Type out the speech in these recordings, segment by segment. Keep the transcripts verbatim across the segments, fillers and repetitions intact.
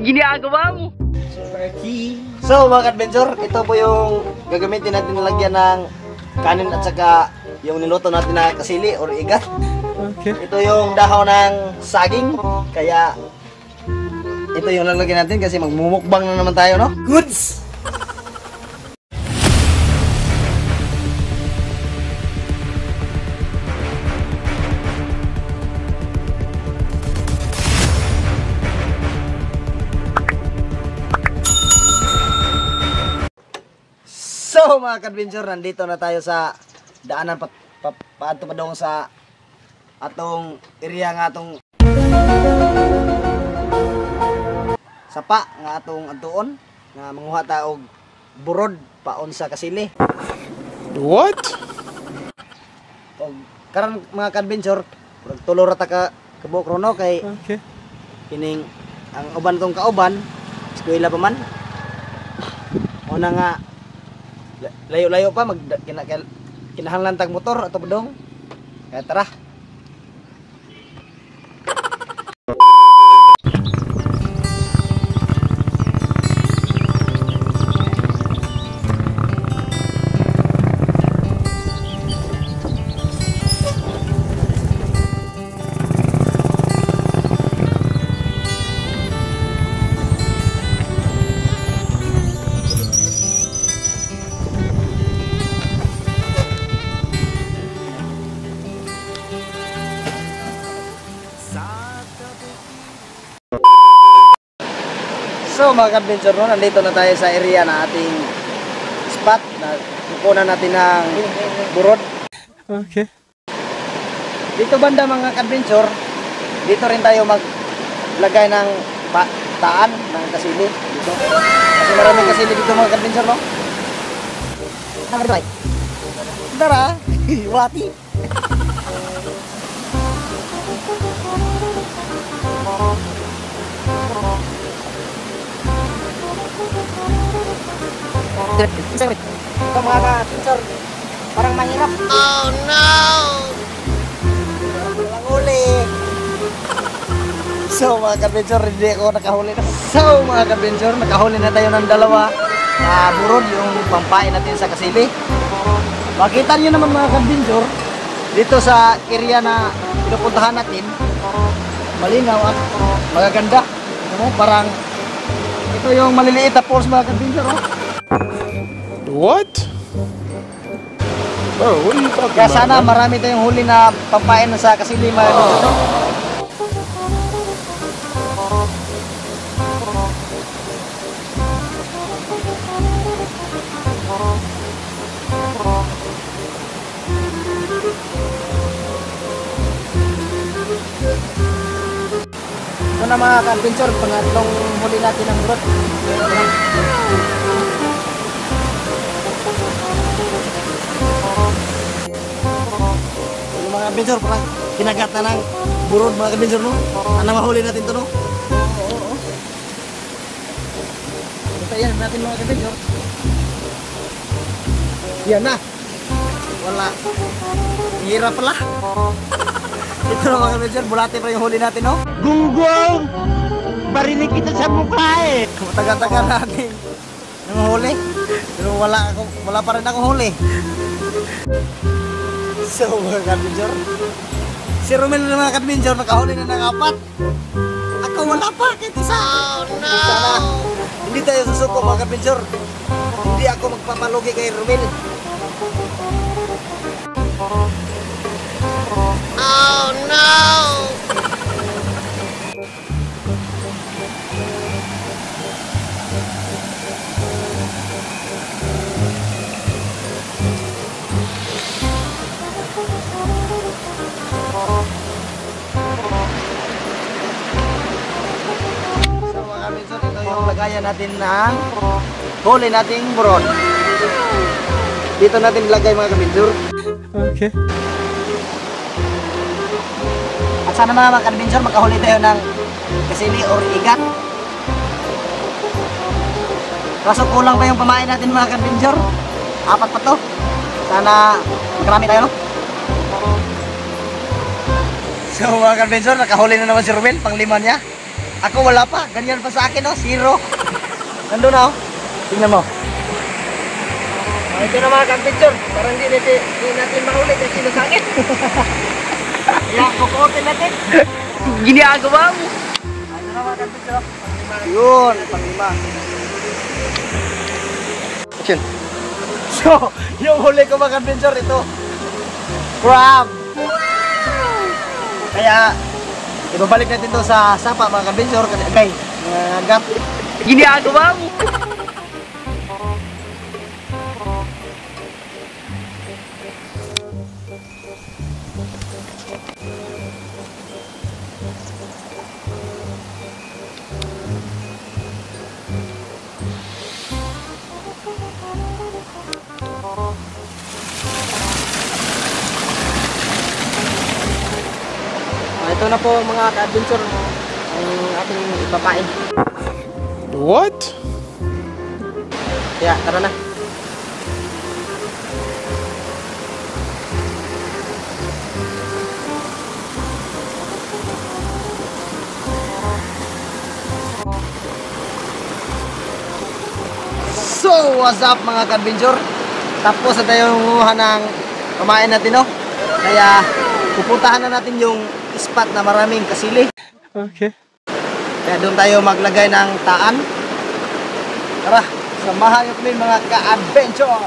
ginagawa mo? So mga adventure, ito po yung gagamitin natin na lagyan ng kanin at saka yung niluto natin na kasili or igat. Okay. Ito yung dahon ng saging, kaya ito yung lalagyan natin kasi magmumukbang na naman tayo, no? Goods! So mga ka-adventure, nandito na tayo sa daanan pa, pa, paadto pa dong sa atong area nga atong sapa nga atong adtuon nga manguha ta og burod paon sa kasili. What? Og karon mga ka-adventure, tulo ra ta ka kabuok rono kay Okay. kining ang uban tong kauban eskwela pa man. Una nga layo-layo pa mag kina, kinahanglan tag motor ato padong. Kaya tara. So mga ka-adventure, no, nandito na tayo sa area na ating spot na kukunan natin ng burod. Okay. Dito banda mga ka-adventure, dito rin tayo maglagay ng pa taan ng kasili dito. Kasi maraming kasili dito mga ka-adventure, no? Tara, tara, wati. Ito mga ka-adventure, parang mahirap. Oh no! Walang huli. So mga ka-adventure, hindi ako nakahuli na. So mga ka-adventure, nakahuli na tayo ng dalawa na burod, yung pampain natin sa kasili. Makita nyo naman mga ka-adventure, dito sa area na pinupuntahan natin, malinaw at magaganda. Ano, parang ito yung maliliit na falls mga ka-adventure, oh. What? Bro, what are you talking Kaya about? sana marami tayong huli na pampain na sa kasili mga ka-adventure. Ito na mga ka-adventure, pangatlong huli natin ng burot. Yung mga ka-adventure, parang kinagat na ng burot mga ka-adventure, no? Ano mahuli natin ito, no? Oo, oo, oo. Ito natin mga ka-adventure. Yan na. Wala. Hirap pala. Ito na mga ka-adventure, bulate pa yung huli natin, no? Gunggong! Barinig kita sa mukha eh! Matagal-tagal natin yung huli. Pero wala, ako, wala pa rin akong huli. So mga ka-adventure, si Romel na mga ka-adventure, nakahuli na ng apat. Ako wala pa, kahit isa. Oh no! Sana hindi tayo susuko mga ka-adventure. Hindi ako magpapalugi kay Romel. Oh no! So mga ka-adventure, ito yung lagayan natin ng huli nating burot. Dito natin ilagay mga ka-adventure. Okay. At sana mga ka-adventure, makahuli tayo ng kasili or igat. Kaso kulang pa yung pamain natin mga ka-adventure. Apat pa to. Sana makarami tayo, no? So mga ka-adventure, nakahuli na naman si Romel, panglima niya. Ako wala pa. Ganyan pa sa akin, no? Zero. Nandun na, oh. Tingnan mo. Oh, ito na mga ka-picture. Parang hindi natin, hindi natin mahuli kasi nasakit. Kaya, kukuotin natin. Ginagawa mo. Ito na mga ka-picture. Yun, panglima. Action. So, yung huli ko mga ka-picture, ito. Crab. Kaya, ibabalik natin to sa sapa mga ka-picture. Agay, mga gap. Ginagawa mo. Ah, ito na po mga ka-adventure ang ating ipapain. What? Kaya tara na. So, what's up mga ka-adventure? Tapos na tayo nanguha ng kumain natin, no? Kaya pupuntahan na natin yung spot na maraming kasili. Okay. Kaya doon tayo maglagay ng taan. Tara, samahan niyo kami mga ka-adventure.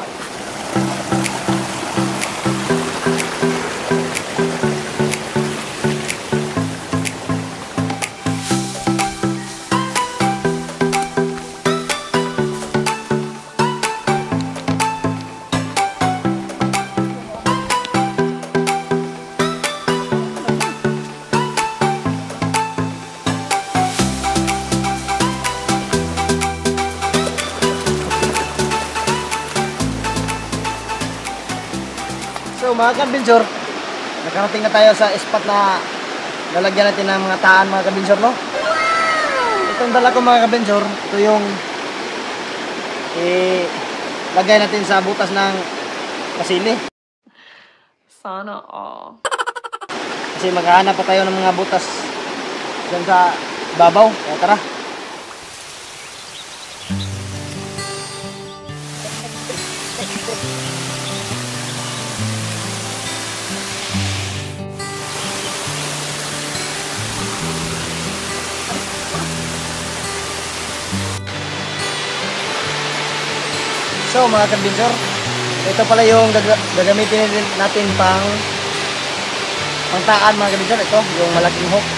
So mga ka-adventure, nakarating na tayo sa spot na lalagyan natin ng mga taan mga ka-adventure, no? Itong dala ko mga ka-adventure, ito yung eh, lagay natin sa butas ng kasili. Sana all. Kasi maghahanap pa tayo ng mga butas dyan sa babaw. Kaya tara. So mga ka-adventure, ito pala yung gag gagamitin natin pang pangtaan mga ka-adventure. Ito yung malaking hook.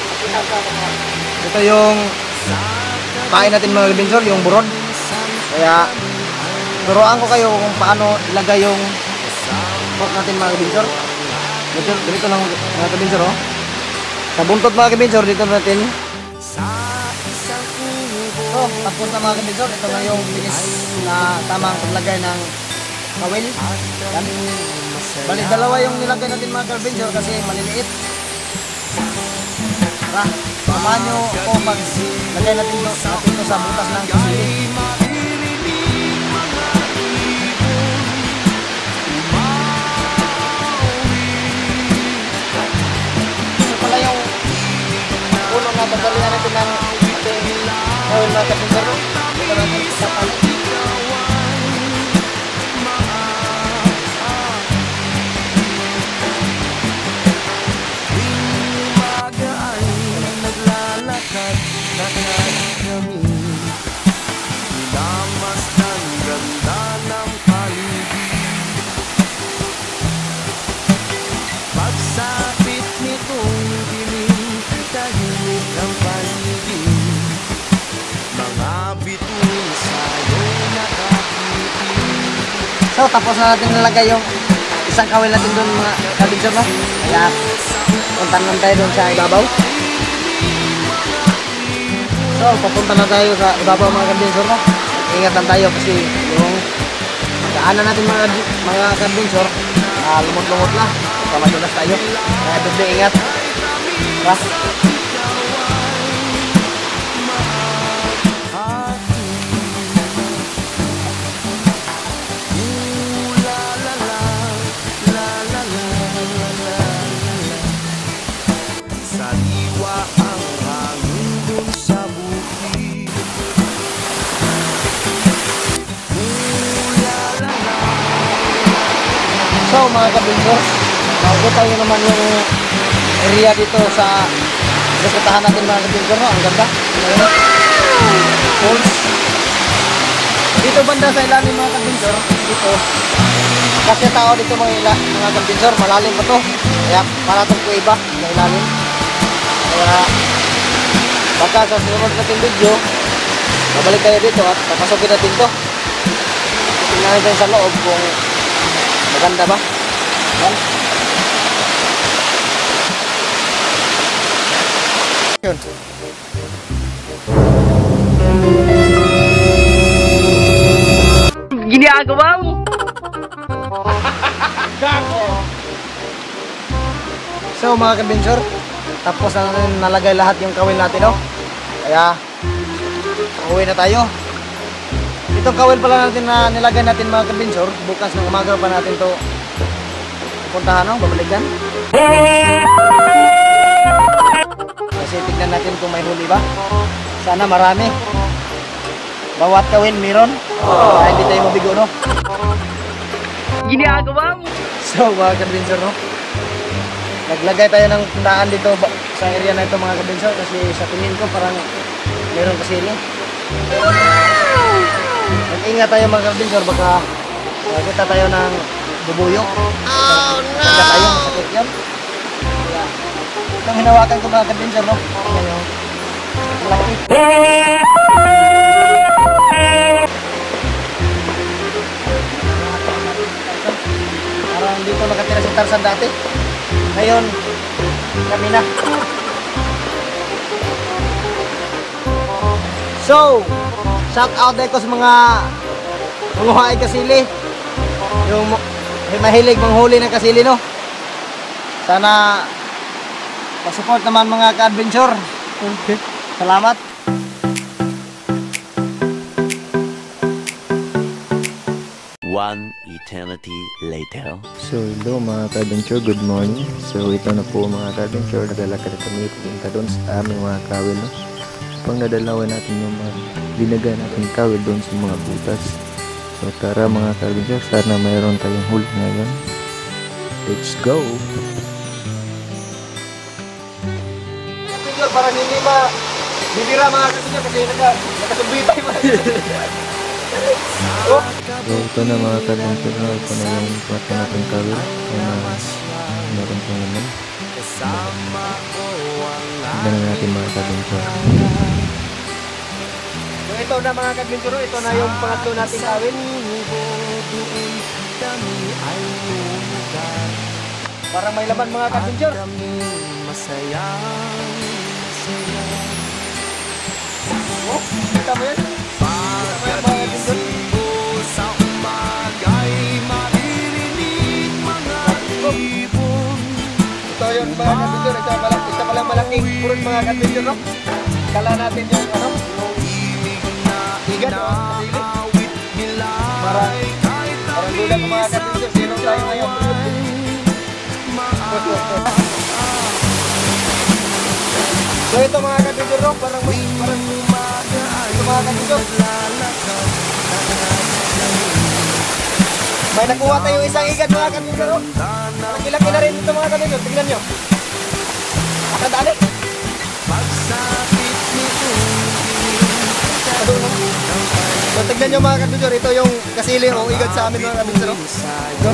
Ito yung pain natin mga ka-adventure, yung burod. Kaya turuan ko kayo kung paano ilagay yung hook natin mga ka-adventure. Dito, dito lang mga ka-adventure, oh. Sa buntot mga ka-adventure, dito natin. So, tapos na mga ka-adventure, ito na yung finish na tamang paglagay ng kawil. Yan. Bali, dalawa yung nilagay natin mga ka-adventure kasi maliliit. Tara, samahan nyo ako pag lagay natin to, natin to sa butas ng kasili. Ito pala yung ulo na dadalihan natin ng ating kawil mga ka-adventure. Ito natin isapan. So, tapos na natin nalagay yung isang kawil natin doon mga ka-adventure, no? Kaya, punta naman tayo doon sa ibabaw. So, papunta na tayo sa ibabaw mga ka-adventure, no? Ingat lang tayo kasi yung daanan natin mga, mga ka-adventure, uh, lumot-lumot na. Baka madulas tayo. Kaya doon ingat. Tara. So mga kabinjor, makikita nyo naman yung area dito sa pupuntahan natin mga kabinjor, no? Ang ganda. Falls. Dito banda sa ilalim mga kabinjor, dito kasi tao dito mga, ila, mga kabinjor, malalim pa to. Kaya para itong kuiba sa ilalim. Kaya baka sa sunod natin video, babalik tayo dito at papasukin natin to. Tingnan natin sa loob kung maganda ba. Yan. Yun. Ginagawa mo! So mga kabinjor, tapos na nalagay lahat yung kawil natin, no? Kaya uwi na tayo. Itong kawil pala natin na nilagay natin mga kabinjor, bukas ng umaga pa natin to pupuntahan, no? Babalikan. Kasi tignan natin kung may huli ba. Sana marami. Bawat kawil meron. Para hindi tayo mabigo, no? Ginagawa mo! So mga kabinjor, no? Naglagay tayo ng tandaan dito sa area na ito mga kabinjor kasi sa tingin ko parang meron kasili. Mag-ingat tayo mga kabinjor, baka makita tayo ng bubuyok. Oh no! Pagka tayo, masakit yan. Kaya, itong hinawakan ko mga kabinjor, no? Tingnan nyo. Malaki. Parang dito nakatira si Tarzan dati. Ngayon, kami na. So, shout out dahil ko sa mga manguhaay kasili. Yung mahilig manghuli ng kasili, no? Sana pasupport naman mga ka-adventure. Okay. Salamat. One eternity later. So hello mga ka-adventure, good morning. So ito na po mga ka-adventure, naglalakad na kami pupunta doon sa aming mga kawil, no? Upang nadalawan natin yung mga binagay natin kawil doon sa mga butas. So tara mga ka-adventure, sana mayroon tayong huli ngayon. Let's go! Adventure, parang hindi ba bibira mga ka-adventure kasi nakasumbitay mo. Oh. So ito na mga ka-adventure, no? Ito na yung plato natin kawil. Ito na meron pang naman. Tignan na natin mga ka-adventure. So ito na mga ka-adventure, ito na yung pangatlo nating kawil. Parang may laman mga ka-adventure. Oh, kita mo yan? Kita mo yan mga ka-adventure? Ito yung mga ka-adventure, isa palang, isa palang malaking purot mga ka-adventure, no? Kala natin yung ano, igan o, kasili. Parang, parang gulat ng mga ka-adventure, zero tayo ngayon. So ito mga ka-adventure, no? Parang, parang, ito mga ka-adventure. May nakuha tayong isang igat mga ka-adventure, no? Malaki-laki na rin ito mga ka-adventure, tignan nyo. Nakadali. So tignan nyo mga ka-adventure, ito yung kasili o igat sa amin mga ka-adventure. Ito.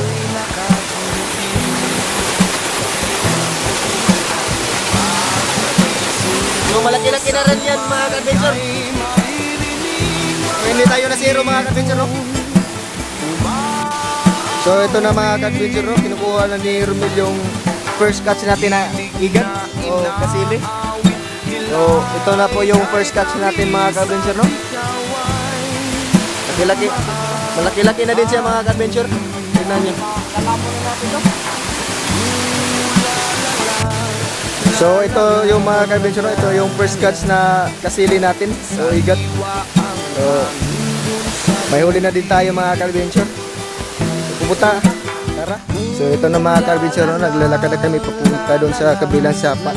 So malaki-laki na rin yan mga ka-adventure. So, hindi tayo na zero mga ka-adventure, no? So ito na mga ka-adventure, no? Kinukuha na ni Romel yung first catch natin na igat o kasili. So ito na po yung first catch natin mga ka-adventure, no? Malaki-laki. Malaki-laki na din siya mga ka-adventure. Tignan nyo. So ito yung mga ka-adventure, no? Ito yung first catch na kasili natin. So igat. So may huli na din tayo mga ka-adventure. Pupunta, tara. So ito na mga ka-adventure, no? Naglalakad na kami papunta doon sa kabilang sapa.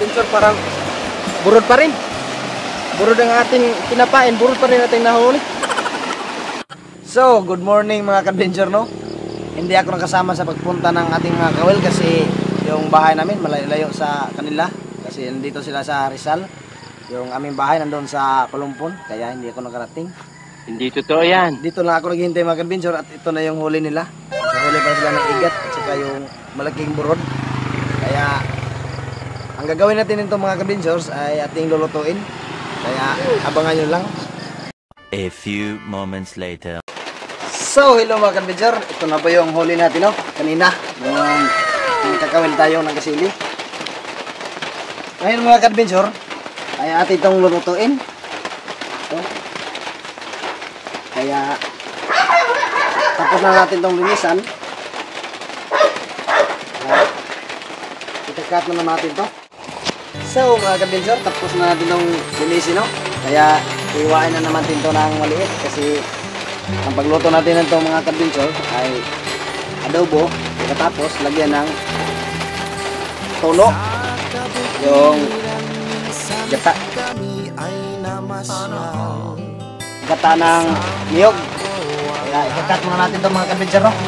ka-adventure, parang burod pa rin. Burod ang ating pinapain, burod pa rin ating nahuli. So, good morning mga ka-adventure, no? Hindi ako nakasama sa pagpunta ng ating mga kawil kasi yung bahay namin malayo sa kanila. Kasi nandito sila sa Rizal. Yung aming bahay nandun sa Palumpon, kaya hindi ako nakarating. Hindi totoo yan. Dito lang ako naghihintay mga ka-adventure at ito na yung huli nila. Nahuli pa sila ng igat at saka yung malaking burod. Kaya ang gagawin natin nito mga ka-adventures ay ating lulutuin. Kaya abangan nyo lang. A few moments later. So hello mga ka-adventure. Ito na po yung huli natin, no? Kanina yung, yung kakawin tayo ng kasili. Ngayon mga ka-adventure ay atin itong lulutuin. Ito. Kaya tapos na natin itong linisan. Itakat na natin to. So mga ka-adventure, tapos na natin itong linisin, no? Kaya iwain na naman din ito ng maliit kasi ang pagluto natin nito mga ka-adventure ay adobo. Tapos lagyan ng tono, yung gata, gata ng niyog. Kaya ikakat muna natin ito mga ka-adventure, no?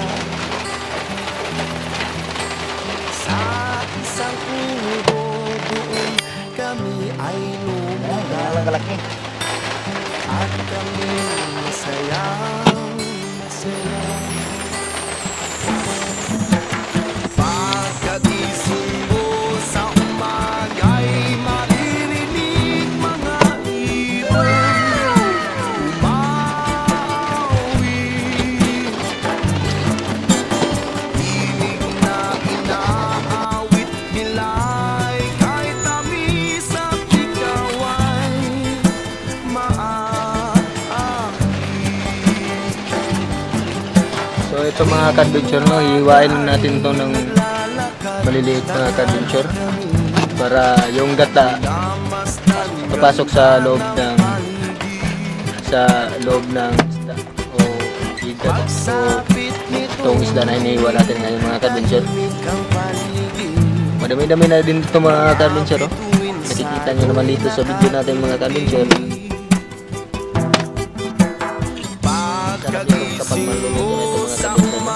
Ayan, kalaki. At kami masayang masaya. Pagkagising mo sa umaga'y maririnig mga ibon umawi. Tinig na inaawit nila'y kahit tamis at ikaw ay So ito mga ka-adventure, no, hiwain natin to ng maliliit mga ka-adventure para yung gata papasok sa loob ng sa loob ng isda o igat o itong isda na iniiwan natin ngayon mga ka-adventure. Madami-dami na din ito mga ka-adventure, oh. Nakikita nyo naman dito sa video natin mga ka-adventure. Sarap itong kapag maluluto na ito mga ka-adventure.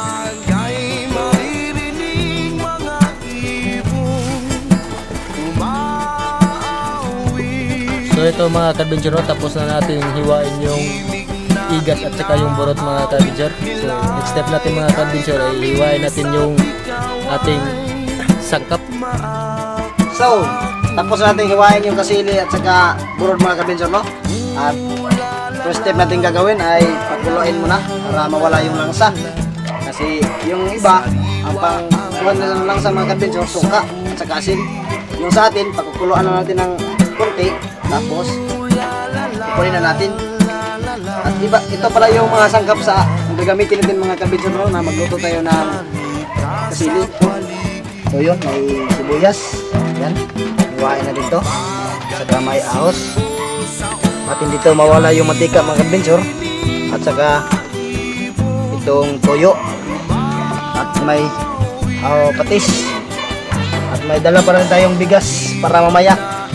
So ito mga ka-adventure, no, tapos na natin hiwain yung igat at saka yung burot mga ka-adventure. So next step natin mga ka-adventure ay hiwain natin yung ating sangkap. So, tapos natin hiwain yung kasili at saka burod mga ka-adventure, no? At first step natin gagawin ay pakuluin muna para mawala yung langsa. Kasi yung iba, ang pang-kuhan nila ng langsa mga ka-adventure, suka at saka asin. Yung sa atin, pakukuluan na natin ng konti, tapos ipunin na natin. At iba, ito pala yung mga sangkap sa ang gagamitin natin mga ka-adventure, no, na magluto tayo ng kasili. So yun, may sibuyas. Yan, hiwain na dito. Saka may ahos. At hindi ito mawala yung mantika mga ka-adventure. At saka itong toyo. At may oh, patis. At may dala pa rin tayong bigas para mamaya.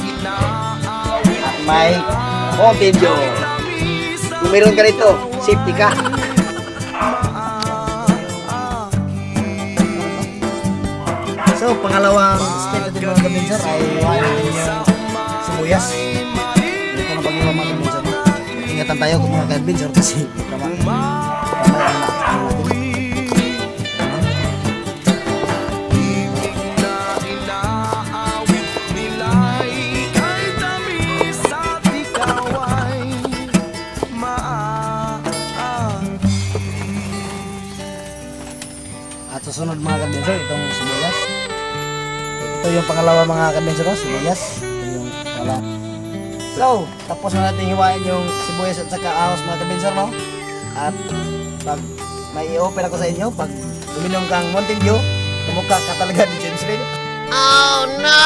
At may Mountain Dew. Kung meron ka nito, safety ka. So, pangalawang step natin mga ka-adventure ay hiwain natin yung sibuyas. Ito na pag-iwa mga ka-adventure. Ingatan tayo kung mga ka-adventure kasi tama tama yung natin. At susunod mga ka-adventure, itong sibuyas. Ito yung pangalawa mga ka-adventure, sibuyas. Ito yung wala. So, tapos na natin hiwain yung sibuyas at saka ahos mga ka-adventure, no? At pag may i-open ako sa inyo, pag uminom kang Mountain Dew, tumukha ka talaga ni James Reid. Oh no!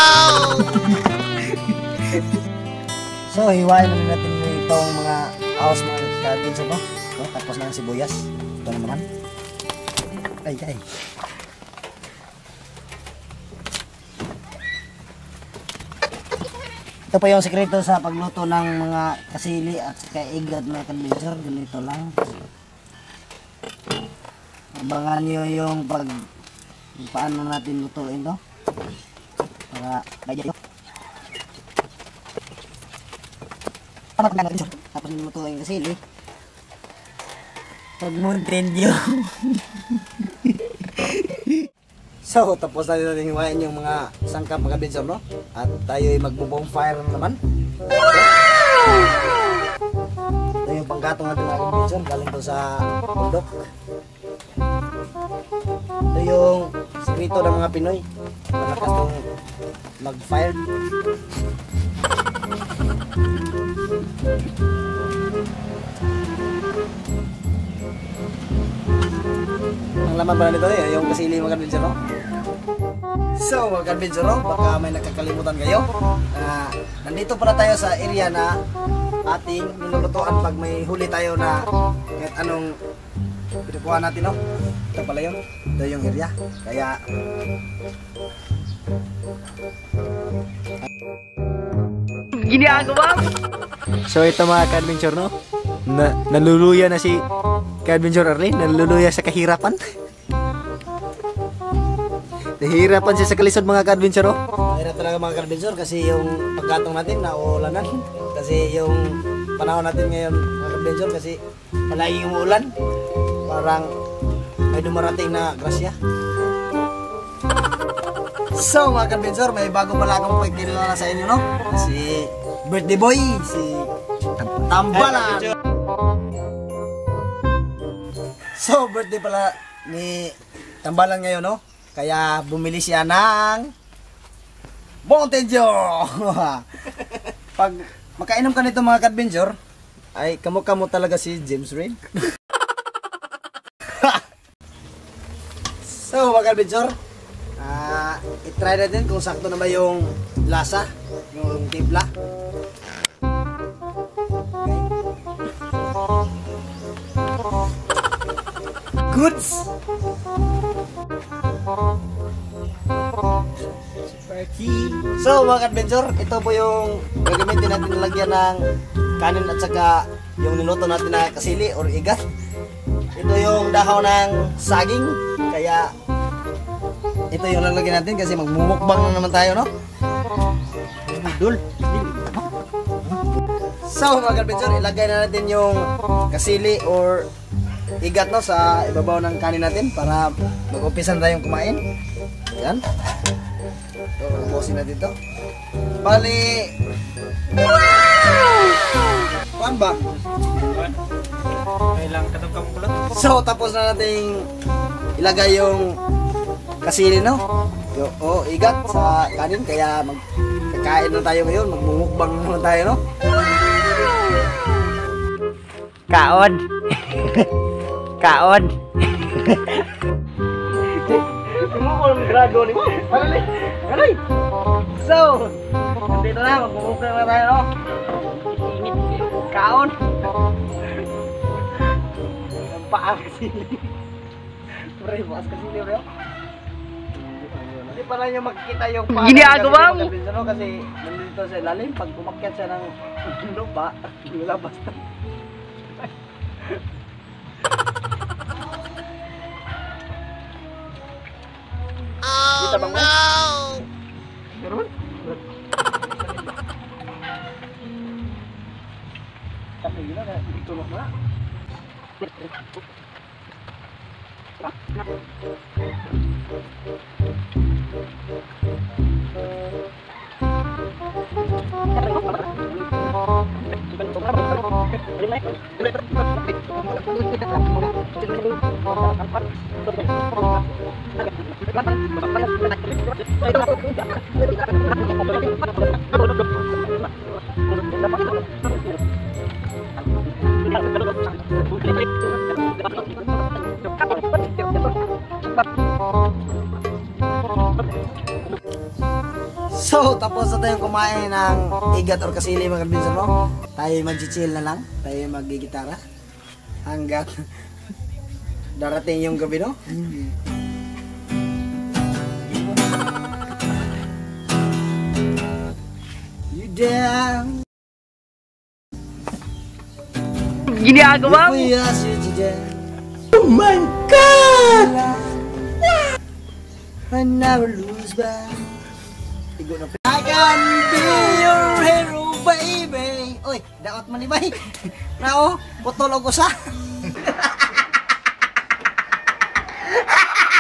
So, hiwain na natin itong mga ahos mga ka-adventure, no? So, tapos na ang sibuyas. Ito na naman. Ay, ay. Ito pa yung sekreto sa pagluto ng mga kasili at saka igat mga kadbenchor. Ganito lang. Abangan nyo yung pag paano natin lutuin to. Para kaya ito. Ano pa natin tapos lutuin kasili. Pag mountain dew. So, tapos na natin hiwain yung mga sangkap mga kadbenchor, no? At tayo ay magbo-bonfire naman. Ito yung panggatong natin mga kadbenchor, galing to sa bundok. Ito yung sekreto ng mga Pinoy. Malakas tong mag-fire. Ang laman pala nito eh, yung kasili mga kadbenchor, no? So mga kadbenchor, no? Baka may nakakalimutan kayo. Uh, nandito pala tayo sa area na ating nilulutuan pag may huli tayo na kahit anong pinukuha natin, no? Ito pala yun. Ito yung area. Kaya Ginagawa mo? So ito mga ka-adventure, no? Na naluluya na si ka-adventure Arlene, naluluya sa kahirapan. Nahihirapan siya sa kalisod mga ka-adventure, no? mahirap talaga mga ka-adventure kasi yung pagkatong natin nauulanan. Kasi yung panahon natin ngayon mga ka-adventure kasi palaging umuulan. Parang may dumarating na grasya. So mga ka-adventure, may bago pala akong pagkilala sa inyo, no? Si birthday boy, si Tambalan. So birthday pala ni Tambalan ngayon, no? Kaya bumili siya ng Mountain Dew. Pag makainom ka nito mga ka-adventure, ay kamukha mo talaga si James Reid. So mga ka-adventure, Uh, i-try natin kung sakto na ba yung lasa, yung timpla. Okay. Goods! So mga ka-adventure, ito po yung gagamitin natin na lagyan ng kanin at saka yung niluto natin na kasili or igat. Ito yung dahon ng saging, kaya ito yung lalagyan natin kasi magmumukbang na naman tayo, no? Dul. So mga ka-adventure, ilagay na natin yung kasili or igat, no, sa ibabaw ng kanin natin para mag-umpisan tayong kumain. Yan. So, ubusin natin ito. Bali. Kuan ba? Kailang katong kulot. So tapos na nating ilagay yung kasili, no? Yo, oh, igat sa kanin, kaya magkakain na tayo ngayon, magmumukbang naman tayo, no? Kaon. Kaon. Tumukol ang grado ni mo. Halali. Halali. So, nandito na, magmumukbang na tayo, no? Kaon. Ang paang kasili. Pre, bukas kasili, bro. Hindi pala nyo makikita yung paano Ginagawa mo! kasi nandito sa ilalim. Pag umakyat siya ng lupa, nilabas na. Oh Kita bang no! Meron? Tapi gila na, ditulog na. So, tapos na tayong kumain ng igat or kasili mga kabinsan, no? Tayo mag-chill na lang, tayo mag-gitara hanggang darating yung gabi, no? You down. Ginagawa mo? If we ask you to dance. Oh my God! I never lose back. Igo na I can be your hero, baby. Oy, daot man ni bay. Nao, putol og usa.